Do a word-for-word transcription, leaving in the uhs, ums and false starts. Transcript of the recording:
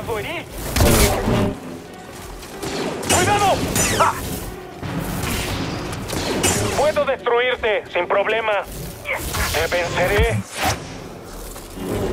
Lo herí. ¡Cuidado! ¡Ah! Puedo destruirte sin problema. Te venceré.